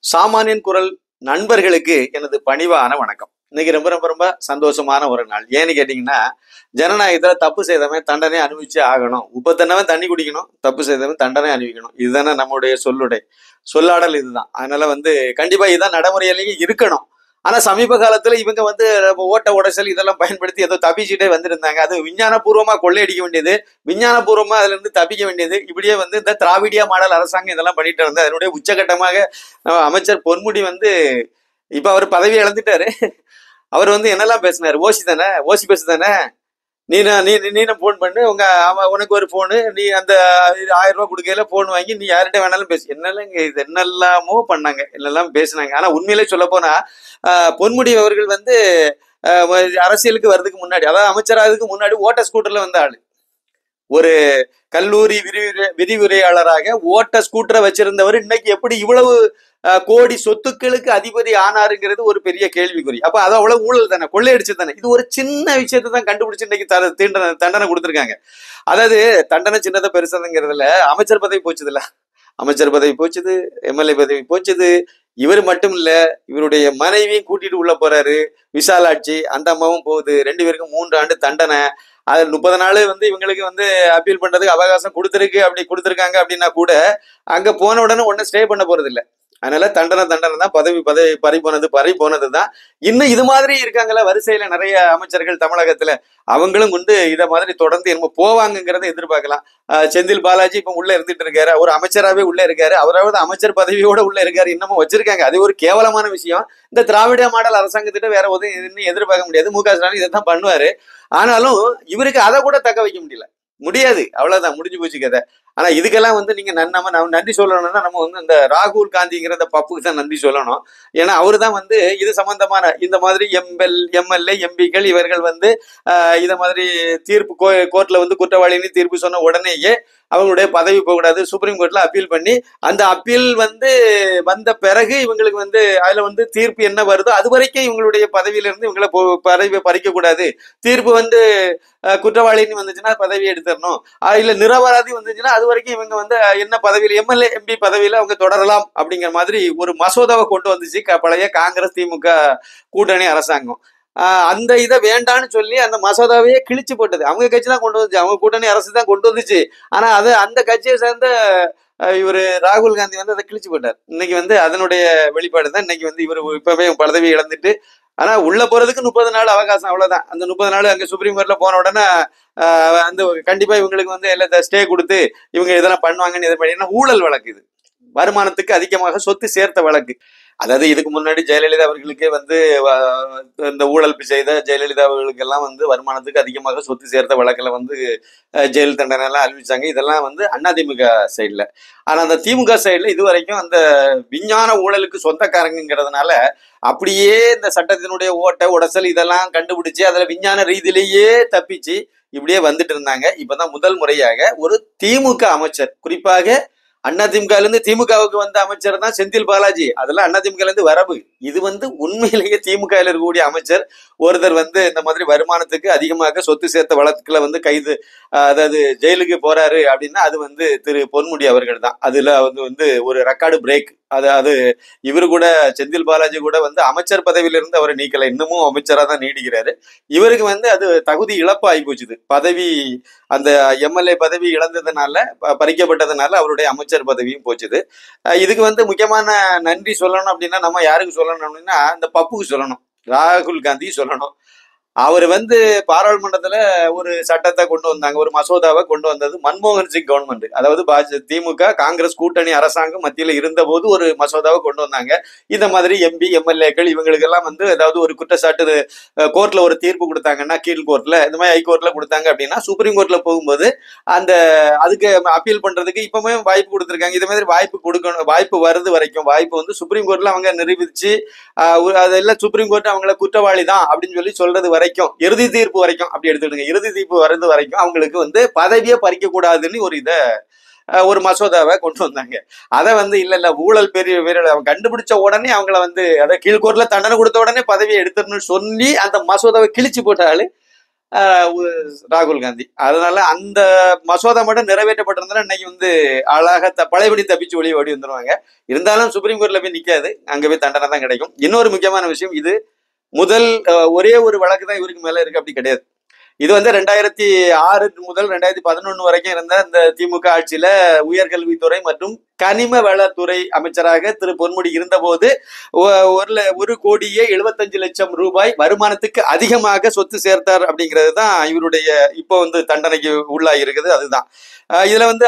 சாமானியன் குரல் நண்பர்களுக்கு எனது பணிவான வணக்கம். இன்னைக்கு ரொம்ப ரொம்ப ரொம்ப சந்தோஷமான ஒரு நாள். ஏன்னு கேட்டீங்கன்னா, ஜனநாயகத்துல தப்பு செய்தவன் தண்டனை அனுபவிச்சு ஆகணும். உப்பத்தன்னவன் தண்ணி குடிக்கணும், தப்பு செய்தவன் தண்டனை அனுபவிக்கணும். இதுதானே நம்முடைய சொல்லாடல் இதுதான். அதனால கண்டிப்பா இதுதான் நடைமுறையிலேயே இருக்கணும். ஆனா சமீப காலத்துல இவங்க ஓட்ட உடைசல் இதெல்லாம் பயன்படுத்தி ஏதோ தப்பிச்சுட்டே வந்திருந்தாங்க. அது விஞ்ஞானபூர்வமா கொள்ளையடிக்க வேண்டியது, விஞ்ஞானபூர்வமா அதுல இருந்து தப்பிக்க வேண்டியது, இப்படியே இந்த திராவிடியா மாடல் அரசாங்கம் இதெல்லாம் பண்ணிட்டு இருந்தா அதனுடைய உச்சகட்டமாக அமைச்சர் பொன்முடி இப்ப அவர் பதவி இழந்துட்டாரு. அவர் என்னெல்லாம் பேசினாரு? ஓசி பேசு தானே, நீ போன் பண்ணு, உனக்கு ஒரு போனு, நீ அந்த 1000 ரூபாய் கொடுக்கையில போன் வாங்கி நீ யார்கிட்ட வேணாலும் பேசு. இது என்னெல்லாமோ பண்ணாங்க, என்னெல்லாம் பேசினாங்க. ஆனா உண்மையிலே சொல்ல போனா பொன்முடி அவர்கள் அரசியலுக்கு வர்றதுக்கு முன்னாடி, அதாவது அமைச்சராகிறதுக்கு முன்னாடி ஓட்ட ஸ்கூட்டர்ல வந்த ஆளு. ஒரு கல்லூரி விரிவுரையாளராக ஓட்ட ஸ்கூட்டரை வச்சிருந்தவர் இன்னைக்கு எப்படி இவ்வளவு கோடி சொத்துக்களுக்கு அதிபதி ஆனாருங்கிறது ஒரு பெரிய கேள்விக்குறி. அப்ப அது அவ்வளவு ஊழல் தானே, கொள்ளையடிச்சு தானே. இது ஒரு சின்ன விஷயத்தை தான் கண்டுபிடிச்சு இன்னைக்கு தண்டனை கொடுத்திருக்காங்க. அதாவது தண்டனை சின்னதை பெருசதுங்கிறதுல அமைச்சர் பதவி போச்சுதுல, அமைச்சர் பதவி போச்சுது, எம்எல்ஏ பதவி போச்சுது. இவர் மட்டும் இல்ல, இவருடைய மனைவியும் கூட்டிட்டு உள்ள போறாரு, விசாலாட்சி. அந்த அம்மாவும் போகுது. 2 பேருக்கும் 3 ஆண்டு தண்டனை. அது 30 நாள் இவங்களுக்கு அப்பீல் பண்றதுக்கு அவகாசம் அப்படி கொடுத்துருக்காங்க. அப்படின்னா கூட அங்க போன உடனே ஒன்னும் ஸ்டே பண்ண போறது இல்லை. அதனால தண்டனை தான். பதவி பறி போனதுதான். இன்னும் இது மாதிரி இருக்காங்களா வரிசையில நிறைய அமைச்சர்கள் தமிழகத்துல. அவங்களும் இத மாதிரி தொடர்ந்து என்னமோ போவாங்கிறத எதிர்பார்க்கலாம். செந்தில் பாலாஜி இப்ப உள்ள இருந்துட்டு இருக்காரு, ஒரு அமைச்சராகவே உள்ள இருக்காரு. அவராவது அமைச்சர் பதவியோட உள்ள இருக்காரு, இன்னமும் வச்சிருக்காங்க. அது ஒரு கேவலமான விஷயம். இந்த திராவிட மாடல் அரசாங்கத்திட்ட வேற இன்னும் எதிர்பார்க்க முடியாது. மு க ஸ்டாலின் இதைத்தான் பண்ணுவாரு. ஆனாலும் இவருக்கு அதை கூட தக்க வைக்க முடியாது. அவ்வளவுதான், முடிஞ்சு போச்சு கதை. ஆனா இதுக்கெல்லாம் நீங்க நன்றி சொல்லணும்னா நம்ம இந்த ராகுல் காந்திங்கிற அந்த பப்புக்கு தான் நன்றி சொல்லணும். ஏன்னா அவரு தான் இது சம்பந்தமான இந்த மாதிரி எம்எல்ஏ எம்பிக்கள் இவர்கள் இத மாதிரி தீர்ப்பு கோர்ட்ல குற்றவாளின்னு தீர்ப்பு சொன்ன உடனேயே அவங்களுடைய பதவி போகக்கூடாது, சுப்ரீம் கோர்ட்ல அப்பீல் பண்ணி, அந்த அப்பீல் வந்த பிறகு இவங்களுக்கு அதுல தீர்ப்பு என்ன வருதோ அது வரைக்கும் இவங்களுடைய பதவியிலிருந்து இவங்களை பதவி பறிக்க கூடாது. தீர்ப்பு குற்றவாளின்னு வந்துச்சுன்னா பதவி எடுத்துடணும், இல்ல நிரபராதி வந்துச்சுன்னா அது வரைக்கும் இவங்க என்ன பதவியில எம்எல்ஏ எம்பி பதவியில அவங்க தொடரலாம் அப்படிங்கிற மாதிரி ஒரு மசோதாவை கொண்டு வந்துச்சு பழைய காங்கிரஸ் திமுக கூட்டணி அரசாங்கம். அந்த இதை வேண்டான்னு சொல்லி அந்த மசோதாவையே கிழிச்சு போட்டது அவங்க கட்சி தான் கொண்டு வந்துச்சு, அவங்க கூட்டணி அரசு தான் கொண்டு வந்துச்சு. ஆனா அந்த கட்சியை சேர்ந்த இவரு ராகுல் காந்தி அதை கிழிச்சு போட்டார். இன்னைக்கு அதனுடைய வெளிப்பாடு தான். இன்னைக்கு இவரு இப்பவே பதவி இழந்துட்டு, ஆனா உள்ள போறதுக்கு 30 நாள் அவகாசம், அவ்வளவுதான். அந்த 30 நாள் அங்க சுப்ரீம் கோர்ட்ல போன உடனே கண்டிப்பா இவங்களுக்கு எல்லா ஸ்டே கொடுத்து இவங்க இதெல்லாம் பண்ணுவாங்கன்னு எதிர்பார்த்தீங்கன்னா ஊழல் வழக்கு. இது வருமானத்துக்கு அதிகமாக சொத்து சேர்த்த வழக்கு. அதாவது இதுக்கு முன்னாடி ஜெயலலிதா அவர்களுக்கே இந்த ஊழல் செய்த ஜெயலலிதா அவர்களுக்கு எல்லாம் வருமானத்துக்கு அதிகமாக சொத்து சேர்த்த வழக்குல ஜெயில் தண்டனை எல்லாம் அறிவிச்சாங்க. இதெல்லாம் அதிமுக சைட்ல. ஆனா அந்த திமுக சைட்ல இதுவரைக்கும் அந்த விஞ்ஞான ஊழலுக்கு சொந்தக்காரங்கிறதுனால அப்படியே இந்த சட்டத்தினுடைய ஓட்ட உடசல் இதெல்லாம் கண்டுபிடிச்சு அதுல விஞ்ஞான ரீதியிலேயே தப்பிச்சு இப்படியே வந்துட்டு இருந்தாங்க. இப்பதான் முதல் முறையாக ஒரு திமுக அமைச்சர், குறிப்பாக அதிமுக இருந்து திமுகவுக்கு வந்த அமைச்சர் தான் செந்தில் பாலாஜி. அதெல்லாம் அதிமுக இருந்து வரவு. இது உண்மையிலேயே திமுக இருக்கக்கூடிய அமைச்சர் ஒருத்தர் இந்த மாதிரி வருமானத்துக்கு அதிகமாக சொத்து சேர்த்த வழக்குல கைது, அதாவது ஜெயிலுக்கு போறாரு அப்படின்னா அது திரு பொன்முடி அவர்கள் தான். அதுல ஒரு ரெக்கார்டு பிரேக். அது இவரு கூட, செந்தில் பாலாஜி கூட அமைச்சர் பதவியிலிருந்து அவரை நீக்கல, இன்னமும் அமைச்சரா தான் நீடிக்கிறாரு. இவருக்கு அது தகுதி இழப்பு ஆகி போச்சுது. பதவி, அந்த எம்எல்ஏ பதவி இழந்ததுனால, பறிக்கப்பட்டதுனால அவருடைய அமைச்சர் பதவியும் போச்சுது. இதுக்கு முக்கியமான நன்றி சொல்லணும் அப்படின்னா நம்ம யாருக்கு சொல்லணும் அப்படின்னா இந்த பப்புக்கு சொல்லணும், ராகுல் காந்தி சொல்லணும். அவர் பாராளுமன்றத்துல ஒரு சட்டத்தை கொண்டு வந்தாங்க, ஒரு மசோதாவை கொண்டு வந்தது மன்மோகன் சிங் கவர்மெண்ட். அதாவது திமுக காங்கிரஸ் கூட்டணி அரசாங்கம் மத்தியில இருந்த போது ஒரு மசோதாவை கொண்டு வந்தாங்க. இந்த மாதிரி எம்பி எம்எல்ஏக்கள் இவங்களுக்கு எல்லாம் ஏதாவது ஒரு குற்றச்சாட்டு கோர்ட்ல ஒரு தீர்ப்பு கொடுத்தாங்கன்னா, கீழ் கோர்ட்ல இந்த மாதிரி ஹைகோர்ட்ல கொடுத்தாங்க அப்படின்னா சுப்ரீம் கோர்ட்ல போகும்போது அதுக்கு அப்பீல் பண்றதுக்கு இப்பவுமே வாய்ப்பு கொடுத்துருக்காங்க. இது மாதிரி வாய்ப்பு கொடுக்கணும். வாய்ப்பு வருது வரைக்கும், வாய்ப்பு சுப்ரீம் கோர்ட்ல அவங்க நிரூபிச்சு அதெல்லாம் சுப்ரீம் கோர்ட் அவங்கள குற்றவாளி தான் அப்படின்னு சொல்லி சொல்றது வரைக்கும், இறுதி தீர்ப்பு வரைக்கும் அப்படி எடுத்துடுங்க, இறுதி தீர்ப்பு வர்றது வரைக்கும் அவங்களுக்கு பதவியை பறிக்க கூடாதுன்னு ஒரு மசோதாவை கொண்டு வந்தாங்க. அதை இல்ல ஊழல் பெரிய அவங்க கண்டுபிடிச்ச உடனே அவங்கள அதை கீழ்கோர்ட்ல தண்டனை கொடுத்த உடனே பதவியை எடுத்துடணும்னு சொல்லி அந்த மசோதாவை கிழிச்சு போட்டாலும் ராகுல் காந்தி. அதனால அந்த மசோதா மட்டும் நிறைவேற்றப்பட்டிருந்தா இன்னைக்கு வந்து அழகா பழையபடி தப்பிச்சு ஓடி வந்துருவாங்க. இருந்தாலும் சுப்ரீம் கோர்ட்ல போய் நிக்காது, அங்க போய் தண்டனை தான் கிடைக்கும். இன்னொரு முக்கியமான விஷயம், இது முதல் ஒரே ஒரு வழக்கு தான் இவருக்கு மேல இருக்கு, அப்படி கிடையாது. இது வந்து 2006 முதல் 2011 வரைக்கும் இருந்த இந்த திமுக ஆட்சியில உயர்கல்வித்துறை மற்றும் கனிம வளத்துறை அமைச்சராக திரு பொன்முடி இருந்தபோது 1,75,00,000 ரூபாய் வருமானத்துக்கு அதிகமாக சொத்து சேர்த்தார் அப்படிங்கிறது தான் இவருடைய இப்போ வந்து தண்டனைக்கு உள்ளாகி இருக்குது. அதுதான் இதுல வந்து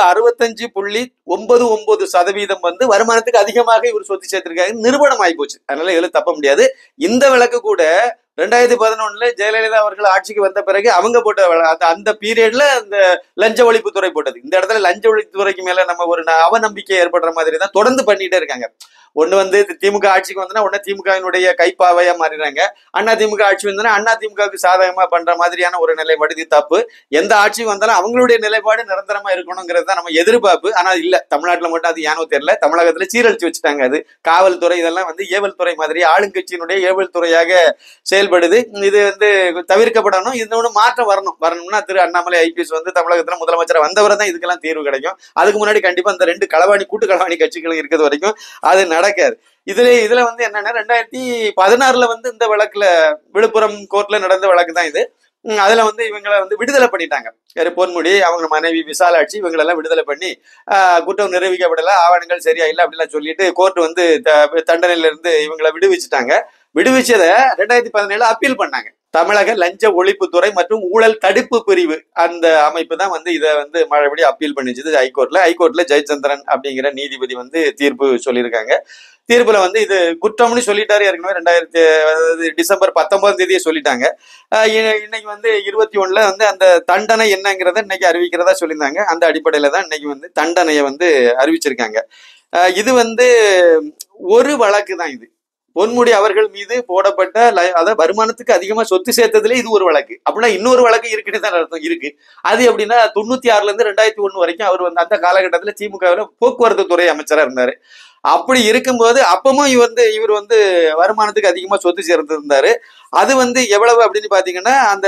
65.99% வந்து வருமானத்துக்கு அதிகமாக இவர் சொத்து சேர்த்திருக்காங்க, நிரூபணம் ஆகி போச்சு. அதனால இதுல தப்ப முடியாது. இந்த வழக்கு கூட 2011 ஜெயலலிதா அவர்கள் ஆட்சிக்கு வந்த பிறகு அவங்க போட்ட அந்த பீரியட்ல அந்த லஞ்ச ஒழிப்புத்துறை போட்டது. இந்த இடத்துல லஞ்ச ஒழிப்புத்துறைக்கு மேல நம்ம ஒரு அவநம்பிக்கை ஏற்படுற மாதிரி தான் தொடர்ந்து பண்ணிட்டே இருக்காங்க. ஒண்ணு வந்து திமுக ஆட்சிக்கு வந்தனா உடனே திமுகவினுடைய கைப்பாவையா மாறிடுறாங்க. அண்ணா திமுக ஆட்சி வந்தனா அண்ணா திமுகவுக்கு சாதகமா பண்ற மாதிரியான ஒரு நிலைப்பாடு, இது தப்பு. எந்த ஆட்சிக்கு வந்தாலும் அவங்களுடைய நிலைப்பாடு நிரந்தரமா இருக்கணுங்கிறது தான் நம்ம எதிர்பார்ப்பு. ஆனா இல்ல, தமிழ்நாட்டுல மட்டும் அது ஏனோ தெரியல, தமிழகத்துல சீரழிச்சு வச்சுட்டாங்க. அது காவல்துறை இதெல்லாம் வந்து ஏவல் துறை மாதிரி ஆளுங்கட்சியினுடைய ஏவல் துறையாக செயல்படுது. இது வந்து தவிர்க்கப்படணும். இன்னொன்று மாற்றம் வரணும்னா திரு அண்ணாமலை ஐபிஎஸ் வந்து தமிழகத்துல முதலமைச்சர் வந்தவரை தான் இதுக்கெல்லாம் தீர்வு கிடைக்கும். அதுக்கு முன்னாடி கண்டிப்பா இந்த 2 கூட்டு களவாணி கட்சிகள் இருக்கிறது வரைக்கும் அது நடக்காது. இதுல வந்து என்னன்னா 2016 வந்து இந்த வழக்குல விழுப்புரம் கோர்ட்ல நடந்த வழக்கு தான் இது. அதுல வந்து இவங்களை வந்து விடுதலை பண்ணிட்டாங்க. பொன்முடி, அவங்க மனைவி விசாலாட்சி, இவங்களெல்லாம் விடுதலை பண்ணி குற்றம் நிரூபிக்கப்படல, ஆவணங்கள் சரியா இல்லை அப்படிலாம் சொல்லிட்டு கோர்ட் வந்து தண்டனையில இருந்து இவங்களை விடுவிச்சுட்டாங்க. விடுவிச்சதை 2017 அப்பீல் பண்ணாங்க. தமிழக லஞ்ச ஒழிப்புத்துறை மற்றும் ஊழல் தடுப்பு பிரிவு அந்த அமைப்பு தான் வந்து இதை வந்து மறுபடியும் அப்பீல் பண்ணிச்சது ஹைகோர்ட்ல ஜெயச்சந்திரன் அப்படிங்கிற நீதிபதி வந்து தீர்ப்பு சொல்லியிருக்காங்க. தீர்ப்புல வந்து இது குற்றம்னு சொல்லிட்டாரு. ஏற்கனவே டிசம்பர் 19 சொல்லிட்டாங்க. இன்னைக்கு வந்து 21 வந்து அந்த தண்டனை என்னங்கிறத இன்னைக்கு அறிவிக்கிறதா சொல்லியிருந்தாங்க. அந்த அடிப்படையில தான் இன்னைக்கு வந்து தண்டனையை வந்து அறிவிச்சிருக்காங்க. இது வந்து ஒரு வழக்கு தான். இது பொன்முடி அவர்கள் மீது போடப்பட்ட அதாவது வருமானத்துக்கு அதிகமா சொத்து சேர்த்ததுல இது ஒரு வழக்கு. அப்படின்னா இன்னொரு வழக்கு இருக்குன்னு தான் அர்த்தம் இருக்கு. அது எப்படின்னா 96 2001 வரைக்கும் அவர் வந்து அந்த காலகட்டத்தில் திமுகவில் போக்குவரத்து துறை அமைச்சரா இருந்தாரு. அப்படி இருக்கும்போது அப்பவும் இவர் வந்து வருமானத்துக்கு அதிகமா சொத்து சேர்த்திருந்தாரு. அது வந்து எவ்வளவு அப்படின்னு பாத்தீங்கன்னா அந்த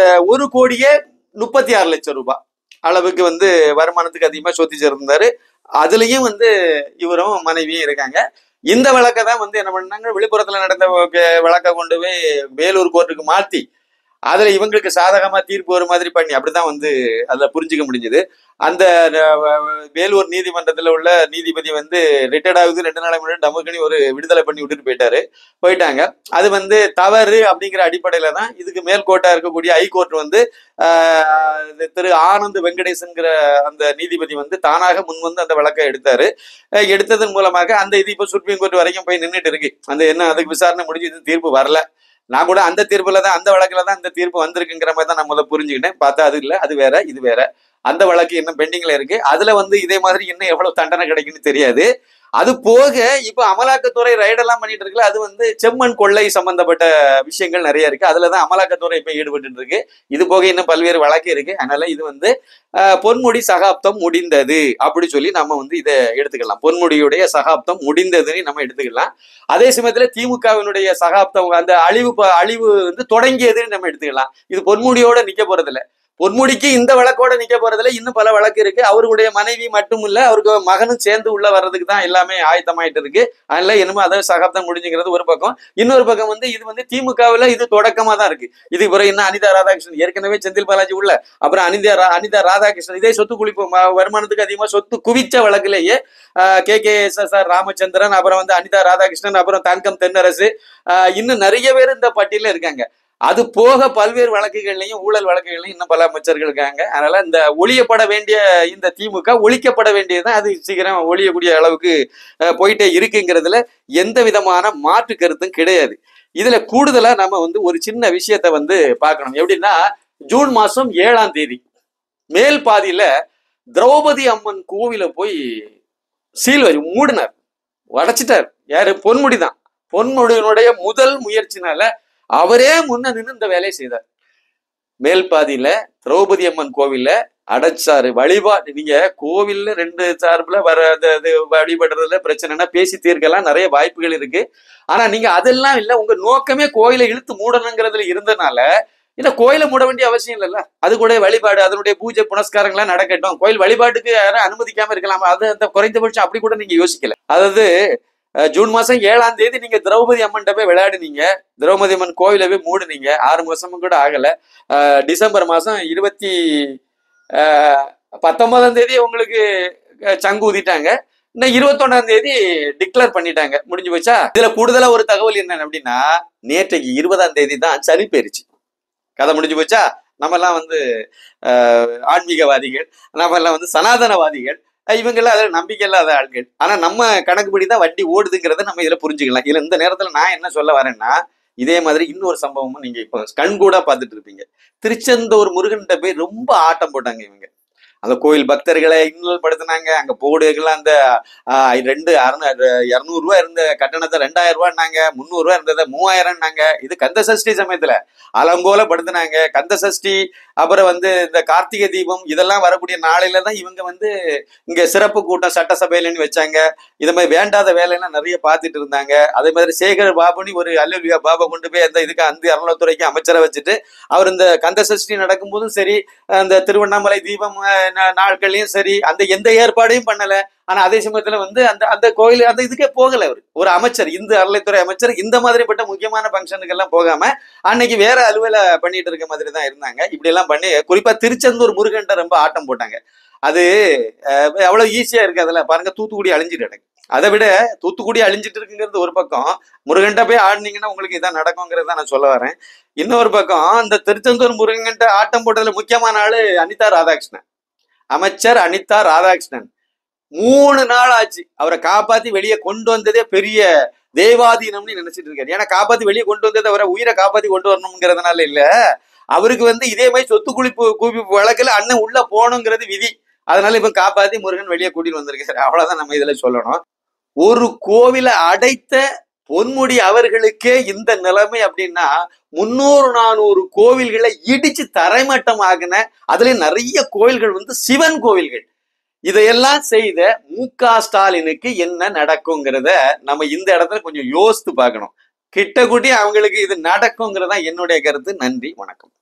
1,36,00,000 ரூபாய் அளவுக்கு வந்து வருமானத்துக்கு அதிகமா சொத்து சேர்த்திருந்தாரு. அதுலயும் வந்து இவரும் மனைவியும் இருக்காங்க. இந்த வழக்கை தான் வந்து என்ன பண்ணாங்க, விழுப்புரத்துல நடந்த வழக்கை கொண்டு போய் வேலூர் கோர்ட்டுக்கு மாத்தி அதுல இவங்களுக்கு சாதகமா தீர்ப்பு ஒரு மாதிரி பண்ணி அப்படிதான் வந்து அதுல புரிஞ்சுக்க முடிஞ்சது. அந்த வேலூர் நீதிமன்றத்துல உள்ள நீதிபதி வந்து ரிட்டையர்ட் ஆகுது 2 நாள் முன்னாடி டமுக்குன்னு ஒரு விடுதலை பண்ணி விட்டுட்டு போயிட்டாங்க. அது வந்து தவறு அப்படிங்கிற அடிப்படையில தான் இதுக்கு மேல்கோட்டா இருக்கக்கூடிய ஹைகோர்ட் வந்து திரு ஆனந்த் வெங்கடேசன்கிற அந்த நீதிபதி வந்து தானாக முன் வந்து அந்த வழக்கை எடுத்ததன் மூலமாக அந்த இது இப்ப சுப்ரீம் கோர்ட் வரைக்கும் போய் நின்றுட்டு இருக்கு. அந்த என்ன அதுக்கு விசாரணை முடிஞ்சு இது தீர்ப்பு வரல. நான் கூட அந்த தீர்ப்புல தான் அந்த வழக்குல தான் இந்த தீர்ப்பு வந்திருக்குங்கிற மாதிரி தான் நான் முதல்ல புரிஞ்சுக்கிட்டேன். பார்த்தா அது இல்லை, அது வேற இது வேற. அந்த வழக்கு இன்னும் பெண்டிங்ல இருக்கு. அதுல வந்து இதே மாதிரி இன்னும் எவ்வளவு தண்டனை கிடைக்குன்னு தெரியாது. அது போக இப்ப அமலாக்கத்துறை ரைடெல்லாம் பண்ணிட்டு இருக்குல்ல, அது வந்து செம்மண் கொள்ளை சம்பந்தப்பட்ட விஷயங்கள் நிறைய இருக்கு. அதுலதான் அமலாக்கத்துறை இப்ப ஈடுபட்டு இருக்கு. இது போக இன்னும் பல்வேறு வழக்கு இருக்கு. அதனால இது வந்து பொன்முடி சகாப்தம் முடிந்தது அப்படி சொல்லி நம்ம வந்து இதை எடுத்துக்கலாம். பொன்முடியுடைய சகாப்தம் முடிந்ததுன்னு நம்ம எடுத்துக்கலாம். அதே சமயத்துல திமுகவினுடைய சகாப்தம் அந்த அழிவு வந்து தொடங்கியதுன்னு நம்ம எடுத்துக்கலாம். இது பொன்முடியோட நிக்க போறதில்ல. பொன்முடிக்கு இந்த வழக்கோட நிக்க போறதுல இன்னும் பல வழக்கு இருக்கு. அவருடைய மனைவி மட்டும் இல்ல, அவருக்கு மகனும் சேர்ந்து உள்ள வர்றதுக்கு தான் எல்லாமே ஆயத்தமாயிட்டு இருக்கு. அதனால என்னமோ அதாவது சகாப்தம் முடிஞ்சுங்கிறது ஒரு பக்கம். இன்னொரு பக்கம் வந்து இது வந்து திமுகவுல இது தொடக்கமா தான் இருக்கு. இது பிறகு இன்னும் அனிதா ராதாகிருஷ்ணன், ஏற்கனவே செந்தில் பாலாஜி உள்ள, அப்புறம் அனிதா ராதாகிருஷ்ணன் இதே சொத்து குளிப்பு வருமானத்துக்கு அதிகமா சொத்து குவிச்ச வழக்குலேயே KKSSR ராமச்சந்திரன், அப்புறம் வந்து அனிதா ராதாகிருஷ்ணன், அப்புறம் தங்கம் தென்னரசு, இன்னும் நிறைய பேர் இந்த பட்டியல இருக்காங்க. அது போக பல்வேறு வழக்குகள்லையும் ஊழல் வழக்குகள்லையும் இன்னும் பல அமைச்சர்கள் இருக்காங்க. அதனால இந்த ஒழியப்பட வேண்டிய இந்த திமுக ஒழிக்கப்பட வேண்டியதுதான். அது சீக்கிரம் ஒழியக்கூடிய அளவுக்கு போயிட்டே இருக்குங்கிறதுல எந்த விதமான மாற்று கருத்தும் கிடையாது. இதுல கூடுதலா நம்ம வந்து ஒரு சின்ன விஷயத்த வந்து பார்க்கணும். எப்படின்னா ஜூன் மாசம் 7ஆம் தேதி மேல் பாதியில திரௌபதி அம்மன் கோவில போய் சீல் வச்சு மூடினார், உடைச்சிட்டார். யாரு? பொன்முடிதான். பொன்முடியினுடைய முதல் முயற்சினால அவரே முன்ன நின்று இந்த வேலையை செய்தார். மேல்பாதியில திரௌபதி அம்மன் கோவில்ல அடைச்சாரு. வழிபாடு நீங்க கோவில்ல 2 சார்புல வழிபடுறதுல பிரச்சனைனா பேசி தீர்க்கலாம், நிறைய வாய்ப்புகள் இருக்கு. ஆனா நீங்க அதெல்லாம் இல்ல, உங்க நோக்கமே கோயிலை இழுத்து மூடணுங்கிறதுல இருந்தனால ஏன்னா கோயிலை மூட வேண்டிய அவசியம் இல்லைல்ல. அது கூட வழிபாடு, அதனுடைய பூஜை புனஸ்காரங்கள்லாம் நடக்கட்டும். கோயில் வழிபாட்டுக்கு யாரும் அனுமதிக்காம இருக்கலாமா? அது அந்த குறைந்தபட்சம் அப்படி கூட நீங்க யோசிக்கல. அதாவது ஜூன் மாசம் 7ஆம் தேதி நீங்க திரௌபதி அம்மன்கிட்ட போய் விளையாடுனீங்க. திரௌபதி அம்மன் கோவிலை போய் மூடுனீங்க. 6 மாசமும் கூட ஆகல. டிசம்பர் மாசம் 19ஆம் தேதி உங்களுக்கு சங்கு ஊதிட்டாங்க. இன்னும் 21ஆம் தேதி டிக்ளேர் பண்ணிட்டாங்க. முடிஞ்சு போச்சா? இதுல கூடுதலா ஒரு தகவல் என்ன அப்படின்னா, நேற்றைக்கு 20ஆம் தேதி தான் சனி பெயர்ச்சி. கதை முடிஞ்சு போச்சா? நம்ம எல்லாம் ஆன்மீகவாதிகள், நம்ம எல்லாம் சனாதனவாதிகள், இவங்கெல்லாம் அதில் நம்பிக்கை இல்லாத ஆட்கள். ஆனா நம்ம கணக்குப்படிதான் வண்டி ஓடுதுங்கிறத நம்ம இதுல புரிஞ்சுக்கலாம். இதுல இந்த நேரத்துல நான் என்ன சொல்ல வரேன்னா, இதே மாதிரி இன்னொரு சம்பவமும் நீங்க இப்ப கண்கூடா பார்த்துட்டு இருப்பீங்க. திருச்செந்தூர் முருகன்கிட்ட போய் ரொம்ப ஆட்டம் போட்டாங்க இவங்க. அந்த கோயில் பக்தர்களை இன்னல் படுத்தினாங்க. அங்க போடுகள்லாம் அந்த 200 இருந்த கட்டணத்தை 2000 ரூபாய்னாங்க, 300 இருந்ததை 3000னாங்க. இது கந்த சஷ்டி சமயத்துல அலங்கோல படுத்தினாங்க. கந்த சஷ்டி, அப்புறம் இந்த கார்த்திகை தீபம் இதெல்லாம் வரக்கூடிய நாளையில தான் இவங்க இங்க சிறப்பு கூட்டம் சட்டசபையிலன்னு வச்சாங்க. இதை மாதிரி வேண்டாத வேலையெல்லாம் நிறைய பார்த்துட்டு இருந்தாங்க. அதே மாதிரி சேகர் பாபுனி ஒரு அல்லா பாபா கொண்டு போய் அந்த அறநிலைத்துறைக்கு அமைச்சரை வச்சுட்டு அவர் இந்த கந்த சஷ்டி நடக்கும்போதும் சரி, அந்த திருவண்ணாமலை தீபம் நாட்கள்லயும் சரி, அந்த எந்த ஏற்பாடையும் பண்ணல. ஆனா அதே சமயத்துல அந்த கோயில் அந்த இதுக்கே போகல. அவர் ஒரு அமைச்சர், இந்து அறநிலைத்துறை அமைச்சர், இந்த மாதிரிப்பட்ட முக்கியமான ஃபங்க்ஷனுக்கு எல்லாம் போகாம அன்னைக்கு வேற அலுவல பண்ணிட்டு இருக்க மாதிரி தான் இருந்தாங்க. இப்படி எல்லாம் பண்ணி குறிப்பா திருச்செந்தூர் முருகன்ட்ட ரொம்ப ஆட்டம் போட்டாங்க. அது எவ்வளவு ஈஸியா இருக்கு. அதுல பாருங்க, தூத்துக்குடி அழிஞ்சிட்டு கிடக்கு. அதை விட தூத்துக்குடி அழிஞ்சிட்டு இருக்குங்கிறது ஒரு பக்கம், முருகன்ட்ட போய் ஆடினீங்கன்னா உங்களுக்கு இதான் நடக்குங்கிறத நான் சொல்ல வரேன். இன்னொரு பக்கம், அந்த திருச்செந்தூர் முருகன்ட்ட ஆட்டம் போட்டதுல முக்கியமான ஆளு அனிதா ராதாகிருஷ்ணன், அமைச்சர் அனிதா ராதாகிருஷ்ணன். 3 நாள் ஆச்சு அவரை காப்பாத்தி வெளியே கொண்டு வந்ததே பெரிய தேவாதீனம்னு நினைச்சிட்டு இருக்காரு. ஏன்னா காப்பாத்தி வெளியே கொண்டு வந்தது அவரை உயிரை காப்பாத்தி கொண்டு வரணுங்கிறதுனால இல்ல, அவருக்கு இதே மாதிரி சொத்து குவிப்பு வழக்குல அண்ணன் உள்ள போகணுங்கிறது விதி. அதனால இப்ப காப்பாத்தி முருகன் வெளியே கூட்டிட்டு வந்திருக்காரு. அவ்வளவுதான் நம்ம இதுல சொல்லணும். ஒரு கோவிலை அடைத்த பொன்முடி அவர்களுக்கே இந்த நிலைமை அப்படின்னா, 300-400 கோவில்களை இடிச்சு தரைமட்டம் ஆகின, அதுல நிறைய கோவில்கள் சிவன் கோவில்கள். இதையெல்லாம் செய்த மு.க.ஸ்டாலினுக்கு என்ன நடக்குங்கிறத நம்ம இந்த இடத்துல கொஞ்சம் யோசித்து பார்க்கணும். கிட்ட கூட்டி அவங்களுக்கு இது நடக்குங்கிறதா என்னுடைய கருத்து. நன்றி, வணக்கம்.